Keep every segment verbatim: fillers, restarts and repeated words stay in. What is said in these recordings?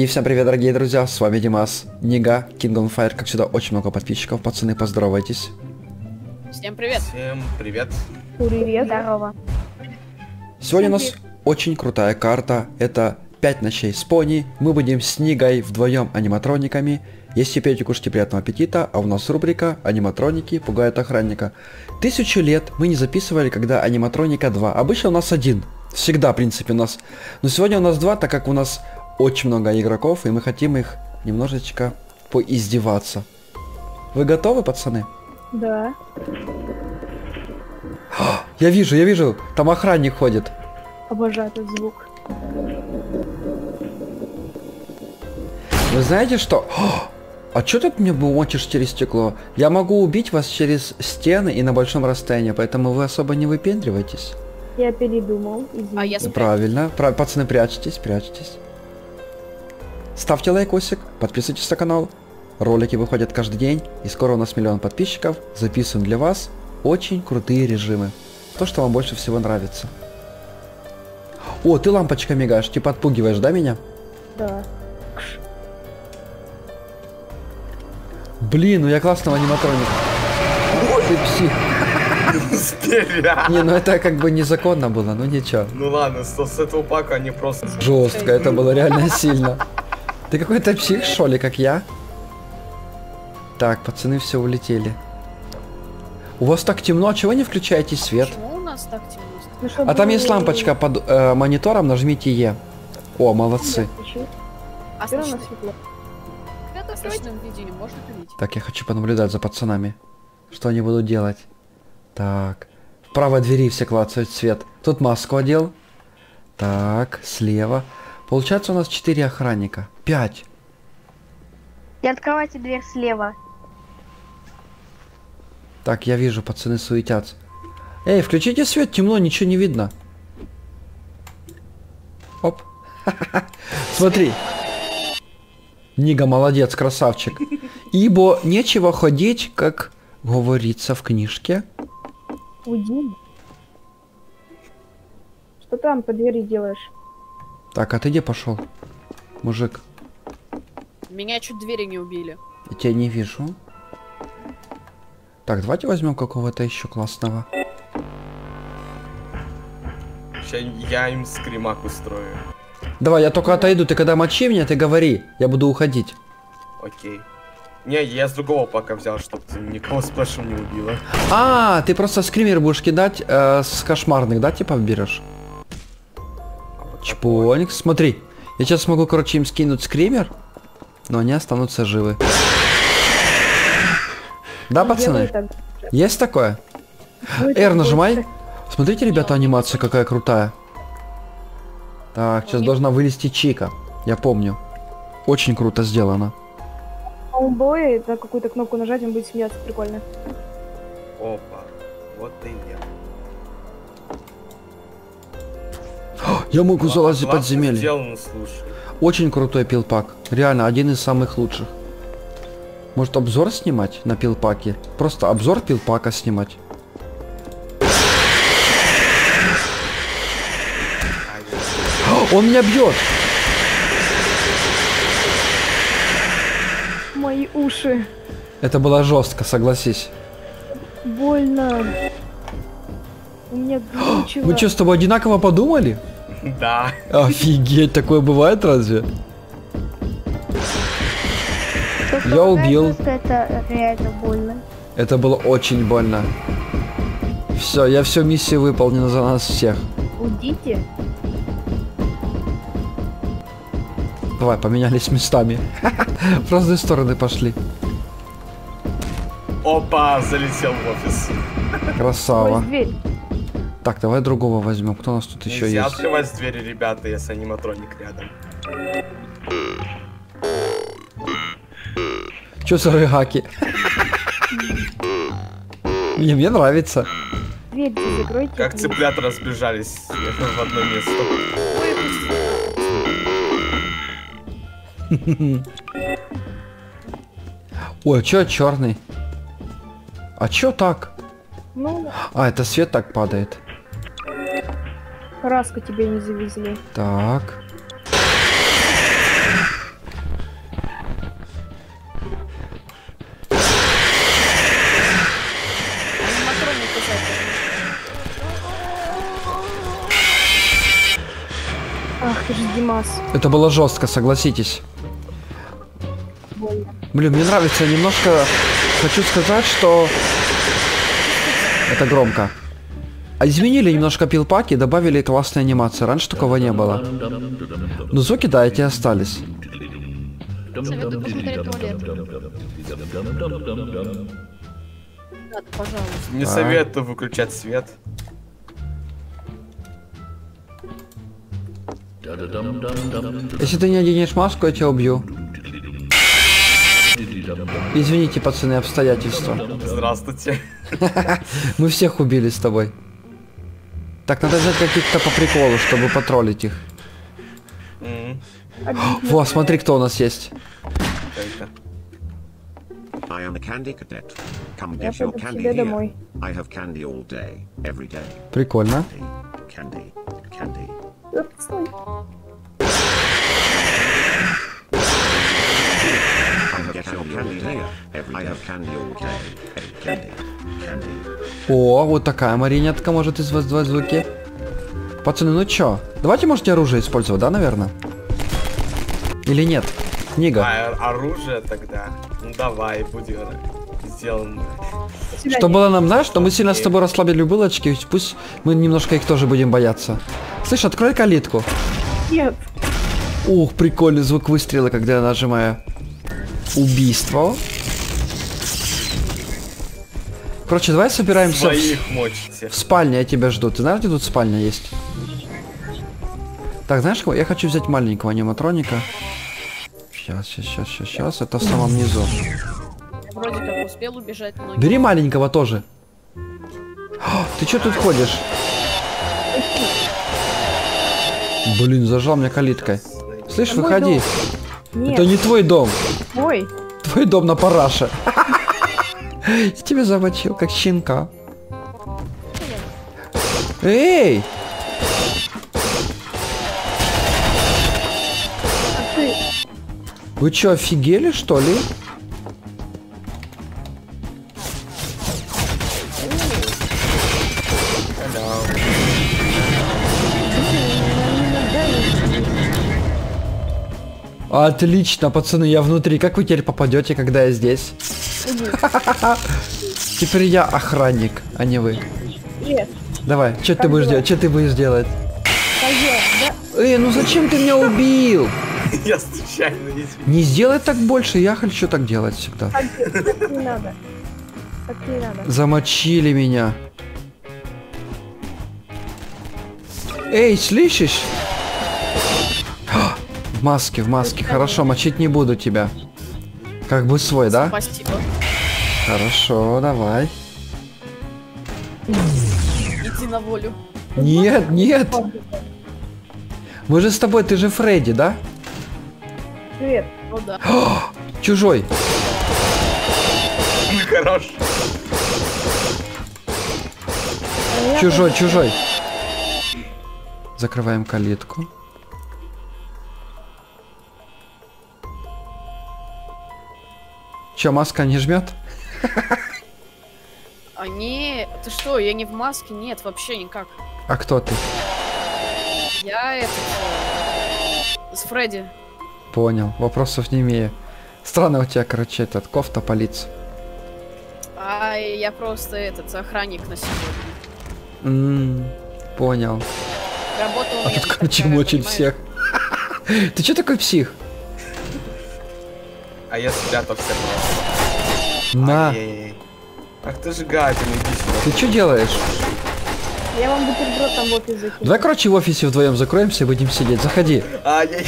И всем привет, дорогие друзья, с вами Димас, Нига, King on Fire, как всегда, очень много подписчиков, пацаны, поздоровайтесь. Всем привет. Всем привет. Привет, здорово. Сегодня у нас очень крутая карта, это пять ночей с пони, мы будем с Нигой вдвоем аниматрониками. Если пьете, кушайте, приятного аппетита, а у нас рубрика «Аниматроники пугают охранника». Тысячу лет мы не записывали, когда аниматроника два, обычно у нас один, всегда, в принципе, у нас. Но сегодня у нас два, так как у нас очень много игроков, и мы хотим их немножечко поиздеваться. Вы готовы, пацаны? Да. Я вижу, я вижу, там охранник ходит. Обожаю этот звук. Вы знаете что? А чё ты мне бумочишь через стекло? Я могу убить вас через стены и на большом расстоянии, поэтому вы особо не выпендривайтесь. Я передумал. Извините. А я спрятал. Правильно. Пра- пацаны, прячьтесь, прячьтесь. Ставьте лайкосик, подписывайтесь на канал. Ролики выходят каждый день, и скоро у нас миллион подписчиков. Записываем для вас очень крутые режимы. То, что вам больше всего нравится. О, ты лампочкой мигаешь, типа отпугиваешь, да, меня? Да. Блин, ну я классного аниматроника. Ты псих. Не, ну это как бы незаконно было, ну ничего. Ну ладно, с, с этого пака они просто... Жестко, это было реально сильно. Ты какой-то псих, что ли, как я? Так, пацаны все улетели. У вас так темно, а чего не включаете свет? Почему у нас так темно? Ну, чтобы А там есть лампочка под э, монитором, нажмите Е. О, молодцы. А Всё равно слышно? светло. В слышном видео можно ходить? Так, я хочу понаблюдать за пацанами. Что они будут делать? Так. В правой двери все клацают свет. Тут маску одел. Так, слева. Получается у нас четыре охранника. пять. Не открывайте дверь слева. Так, я вижу, пацаны суетятся. Эй, включите свет, темно, ничего не видно. Оп. Смотри. Нига молодец, красавчик. Ибо нечего ходить, как говорится в книжке. Уйди. Что там по двери делаешь? Так, а ты где пошел? Мужик, Меня чуть двери не убили. я тебя не вижу. Так, давайте возьмем какого-то еще классного. Сейчас я им скримак устрою. Давай, я только отойду, ты когда мочи меня, ты говори, я буду уходить. Окей. Не, я с другого пака взял, чтобы ты никого сплэшем не убила. А, ты просто скример будешь кидать э, с кошмарных, да, типа берешь? Чпоник, смотри. Я сейчас смогу, короче, им скинуть скример, но они останутся живы. Да, пацаны? Делай так. Есть такое? Будет R так нажимай. больше. Смотрите, ребята, анимация какая крутая. Так, сейчас должна вылезти Чика. Я помню. Очень круто сделано. А у боя на какую-то кнопку нажать, он будет смеяться, прикольно. Опа. Вот и я. Я могу залазить в Классно подземелье. сделано, слушай. Очень крутой пилпак. Реально, один из самых лучших. Может, обзор снимать на пилпаке? Просто обзор пилпака снимать. Он меня бьет! Мои уши. Это было жестко, согласись. Больно. У меня глючило. Мы что, с тобой одинаково подумали? Да. Офигеть, такое бывает разве? Только Я убил. просто это реально больно. Это было очень больно. Все, я всю миссию выполнил за нас всех. Уйдите. Давай, поменялись местами. В разные стороны пошли. Опа, залетел в офис. Красава. Ой, дверь. Так, давай другого возьмем. Кто у нас тут еще Нельзя есть? открывать двери, ребята, если аниматроник рядом. Че за рыгаки? Мне, мне нравится. Дверь закройте. Как please. цыплята разбежались в одно место. Ой, а чё черный? А чё так? Ну, А, это свет так падает. краску тебе не завезли. Так. Димас. Это было жестко, согласитесь. Больно. Блин, мне нравится немножко... Хочу сказать, что... Это громко. А изменили немножко пилпаки, добавили классные анимации. Раньше такого не было. Но звуки, да, эти остались. Советую посмотреть туалет. Да, пожалуйста. Не А. советую выключать свет. Если ты не оденешь маску, я тебя убью. Извините, пацаны, обстоятельства. Здравствуйте. Мы всех убили с тобой. Так, надо взять каких-то по приколу, чтобы потроллить их. М, Во, смотри, кто у нас есть. это. I am a candy cadet. Come Я get your пойду к candy себе here. домой. I have candy all day, every day. Прикольно. Candy, candy. Оп, стой. I have get your candy here. Every I have candy all day, every candy, candy. О, вот такая маринетка может издавать звуки. Пацаны, ну чё? Давайте можете оружие использовать, да, наверное? Или нет? Книга. А, оружие тогда. Ну давай, будет сделано. Что было нам, знаешь, что мы сильно с тобой расслабили булочки, пусть мы немножко их тоже будем бояться. Слышь, открой калитку. Нет. Ух, прикольный звук выстрела, когда я нажимаю убийство. Короче, давай собираемся в, Своих мочите. в спальне, я тебя жду. Ты знаешь, где тут спальня есть? Так, знаешь, кого? Я хочу взять маленького аниматроника. Сейчас, сейчас, сейчас, сейчас, сейчас. Это в самом низу. Вроде как успел убежать, но... Бери маленького тоже. О, ты что тут ходишь? Блин, зажал меня калиткой. Слышь, Это мой выходи. дом. Нет. Это не твой дом. Ой. Твой дом на параше. Я тебя замочил, как щенка. Эй! А ты? Вы что, офигели, что ли? Отлично, пацаны, я внутри. Как вы теперь попадете, когда я здесь? Теперь я охранник, а не вы. Нет. Давай, что ты Как будешь дела? делать? Что ты будешь делать? Пойдем, да? Эй, ну зачем ты меня убил? Я случайно, извини. Не сделай так больше, я хочу так делать всегда. Так, так не надо. Так не надо. Замочили меня. Эй, слышишь? В маске, в маске. Хорошо, мочить не буду тебя. Как бы свой, да? Спасибо. Хорошо, давай. Иди на волю. Нет, нет. Мы же с тобой, ты же Фредди, да? Привет. Ну да. Чужой. Хорош. А я Чужой, чужой. Закрываем калитку. Че, маска не жмет? А не, ты что, я не в маске? Нет, вообще никак. А кто ты? Я этот... э, с Фредди. Понял, вопросов не имею. Странно у тебя, короче, этот кофта полиция. А я просто этот охранник на сегодня. М, Понял. Работа у А меня тут, не короче, такая, мочит понимаешь? всех. Ты че такой псих? А я спрятал все просто. На, Ай-яй-яй. Ах ты же гадина, иди сюда. ты что делаешь? Я вам бутерброд там в офис закину. Давай, короче, в офисе вдвоем закроемся и будем сидеть. Заходи. Ай-яй.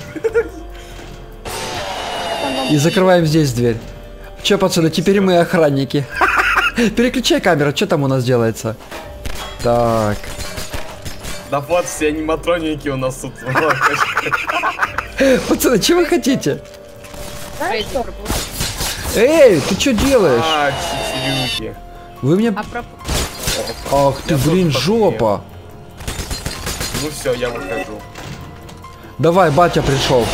Там вам- И закрываем здесь дверь. Че, пацаны, теперь мы охранники. Переключай камеру, что там у нас делается? Так. Да вот все аниматроники у нас тут. Пацаны, чего вы хотите? Знаешь Фредди что? пропустил. Эй, ты что делаешь? А, читерюки. Вы мне... А проп... Ах ты, Я блин, тоже жопа. Ну все, я выхожу. Давай, батя пришел.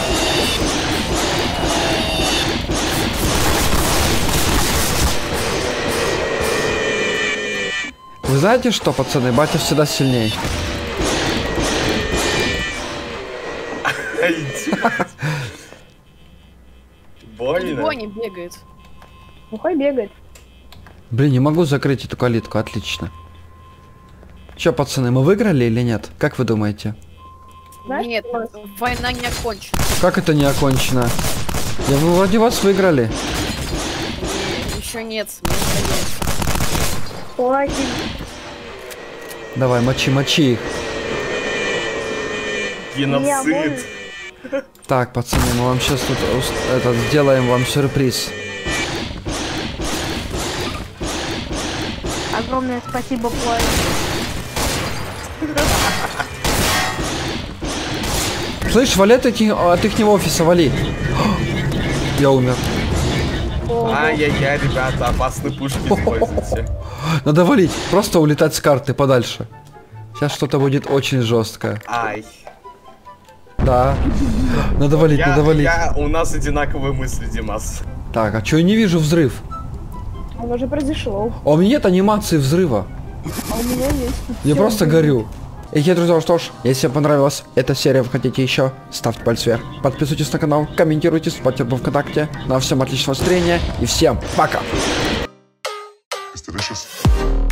Вы знаете что, пацаны, батя всегда сильней. стоите? Больно? Бонни бегает. Ну хай бегает. Блин, не могу закрыть эту калитку, отлично. Чё, пацаны, мы выиграли или нет? Как вы думаете? Знаешь, Нет, у нас- война не окончена. Как это не окончено? Я, вы вроде вас выиграли. Еще нет, не надеюсь. Хватит. Давай, мочи, мочи их. Геноцид. Так, пацаны, мы вам сейчас тут ус- этот, сделаем вам сюрприз. Огромное спасибо, Плай. Слышь, вали от, их, от ихнего офиса, вали. Я умер. Ай-яй-яй, ребята, опасные пушки используйте. Надо валить, просто улетать с карты подальше. Сейчас что-то будет очень жесткое. Ай. Да. Надо валить, Я, надо валить. я, у нас одинаковые мысли, Димас. Так, а чё я не вижу взрыв? Он уже произошел. А у меня нет анимации взрыва. А у меня есть. Я Всё, просто блин. горю. Эй, друзья, что ж, если вам понравилась эта серия, вы хотите еще, ставьте палец вверх. Подписывайтесь на канал, комментируйте, вступайте в ВКонтакте. Ну а всем отличного настроения и всем пока! It's delicious.